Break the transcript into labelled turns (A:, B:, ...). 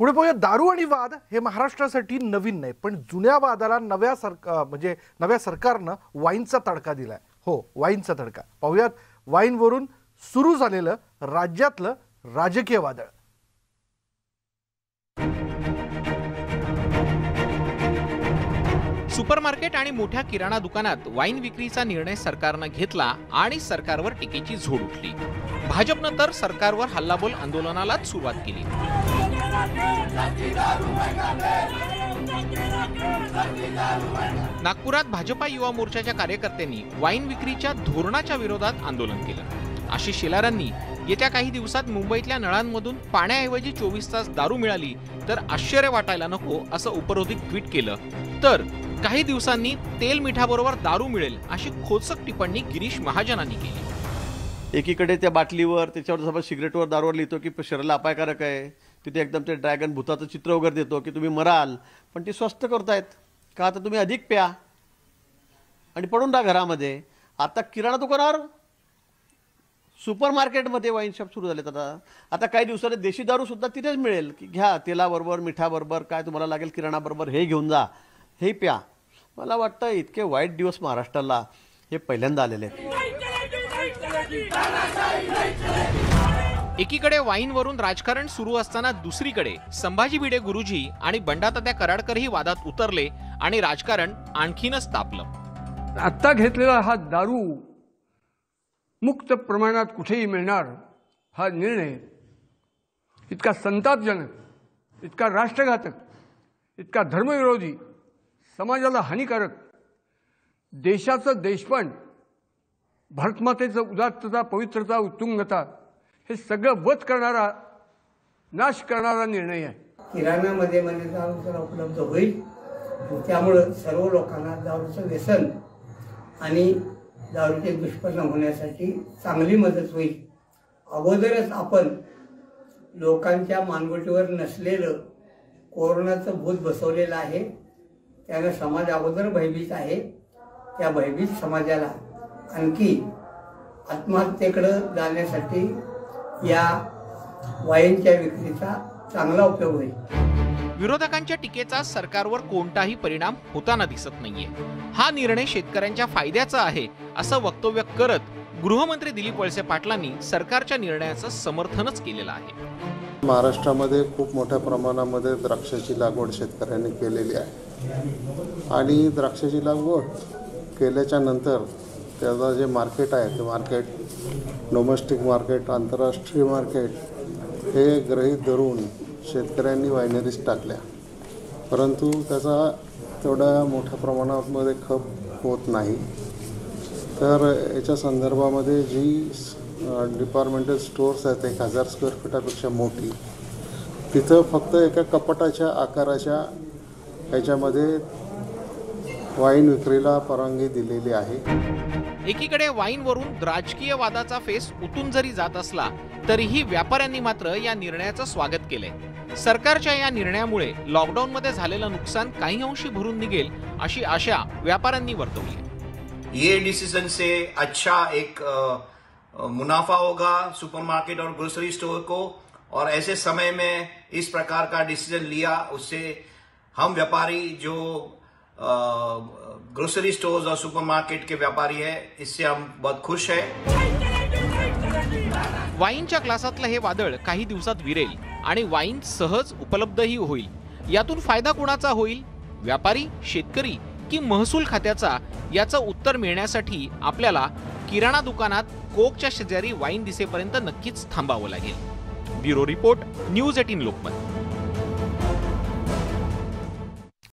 A: पुढे पाहूया, दारू आणि वाद हे महाराष्ट्रासाठी नवीन नाही, पण जुन्या वादाला नव्या सरकारनं वाईनचा तडका दिलाय. हो, वाईनचा तडका. पाहूयात वाईनवरून सुरू झालेलं राज्यातलं राजकीय वादळ.
B: सुपरमार्केट आणि मोठ्या किराणा दुकानात वाईन विक्रीचा निर्णय सरकारनं घेतला आणि सरकारवर टीकेची झोड उठली. भाजपनं तर सरकारवर हल्लाबोल आंदोलनालाच सुरुवात केली. नागपुरात भाजपा युवा मोर्चाच्या कार्यकर्त्यांनी वाईन विक्रीच्या धोरणाच्या विरोधात आंदोलन केलं. आशिष शेलारांनी येत्या काही दिवसात मुंबईतल्या नळांमधून पाण्याऐवजी 24 तास दारू मिळाली तर आश्चर्य वाटायला नको असं उपरोधिक ट्विट केलं. तर काही दिवसांनी तेल मिठाबरोबर दारू मिळेल अशी खोचक टिप्पणी गिरीश महाजनांनी केली.
C: एकीकडे त्या बाटलीवर त्याच्यावर सिगरेटवर दारूवर लिहितो की शरीराला अपायकारक आहे, तिथे एकदम ते ड्रॅगन भूताचं चित्र वगैरे देतो की तुम्ही मराल, पण ती स्वस्त करतायत का तर तुम्ही अधिक प्या आणि पडून राहा घरामध्ये. आता किराणा दुकानावर सुपरमार्केटमध्ये वाईन शॉप सुरू झालेत. आता काही दिवसांनी देशी दारू सुद्धा तिथेच मिळेल की घ्या, तेलाबरोबर मिठाबरोबर काय तुम्हाला लागेल किराणाबरोबर हे घेऊन जा, हे प्या. मला वाटतं इतके वाईट दिवस महाराष्ट्राला हे पहिल्यांदा आलेले आहेत.
B: एकीकडे वाईनवरून राजकारण सुरू असताना दुसरीकडे संभाजी भिडे गुरुजी आणि बंडातात्या कराडकरही वादात उतरले आणि राजकारण आणखीनच तापलं.
D: आत्ता घेतलेला हा दारू मुक्त प्रमाणात कुठेही मिळणार हा निर्णय इतका संतापजनक, इतका राष्ट्रघातक, इतका धर्मविरोधी, समाजाला हानिकारक, देशाचं देशपण, भारतमातेचं उदात्तता, पवित्रता, उत्तुंगता हे सगळं वध करणारा, नाश करणारा निर्णय आहे.
E: किराणामध्ये दारू उपलब्ध होईल, त्यामुळं सर्व लोकांना दारूचं व्यसन आणि दारूचे दुष्परिणाम होण्यासाठी चांगली मदत होईल. अगोदरच आपण लोकांच्या मानगुटीवर नसलेलं कोरोनाचं भूत बसवलेलं आहे. त्यानं समाज अगोदर भयभीत आहे. त्या भयभीत समाजाला आणखी आत्महत्येकडं जाण्यासाठी या वाईनच्या विक्रीचा चांगला उपयोग होईल.
B: विरोधकांच्या टीकेचा सरकारवर कोणताही परिणाम होताना दिसत नाहीये. हा निर्णय शेतकऱ्यांच्या फायद्याचा आहे असं वक्तव्य करत गृहमंत्री दिलीप वळसे पाटलांनी सरकारच्या निर्णयाचं समर्थनच केलेलं आहे.
F: महाराष्ट्रामध्ये खूप मोठ्या प्रमाणामध्ये द्राक्षाची लागवड शेतकऱ्यांनी केलेली आहे आणि द्राक्षाची लागवड केल्याच्या नंतर त्याचं जे मार्केट आहे ते मार्केट, डोमेस्टिक मार्केट, आंतरराष्ट्रीय मार्केट हे गृहीत धरून शेतकऱ्यांनी वायनरीज टाकल्या, परंतु त्याचा तेवढ्या मोठ्या प्रमाणामध्ये खप होत नाही. तर याच्या संदर्भामध्ये जी डिपार्टमेंटल स्टोअर्स आहेत 1000 स्क्वेअर फीटापेक्षा मोठी, तिथं फक्त एका कपाटाच्या आकाराच्या ह्याच्यामध्ये वाईन विक्रीला परवानगी दिलेली आहे.
B: एकीकडे वाईनवरून राजकीय वादाचा फेस उतून जरी जात असला तरीही व्यापाऱ्यांनी मात्र या निर्णयाचं स्वागत केलंय. सरकारच्या या निर्णयामुळे लॉकडाऊनमध्ये झालेलं नुकसान काही अंशी भरून निघेल अशी आशा व्यापाऱ्यांनी वर्तवली.
G: ये डिसीजन से अच्छा एक मुनाफा होगा सुपरमार्केट और ग्रोसरी स्टोर को, और ऐसे समय में इस प्रकार का डिसीजन लिया उससे हम व्यापारी जो ग्रोसरी स्टोर्स और सुपरमार्केट के व्यापारी है, इससे हम बहुत खुश है.
B: वाईनच्या ग्लासातलं हे वादळ काही दिवसात विरेल आणि वाईन सहज उपलब्धही होईल. यातून फायदा कोणाचा होईल? व्यापारी, शेतकरी की महसूल खात्याचा? याचं उत्तर मिळण्यासाठी आपल्याला किराणा दुकानात कोकच्या शेजारी वाईन दिसेपर्यंत नक्कीच थांबावं लागेल. Bureau report, news 18 Lokmat.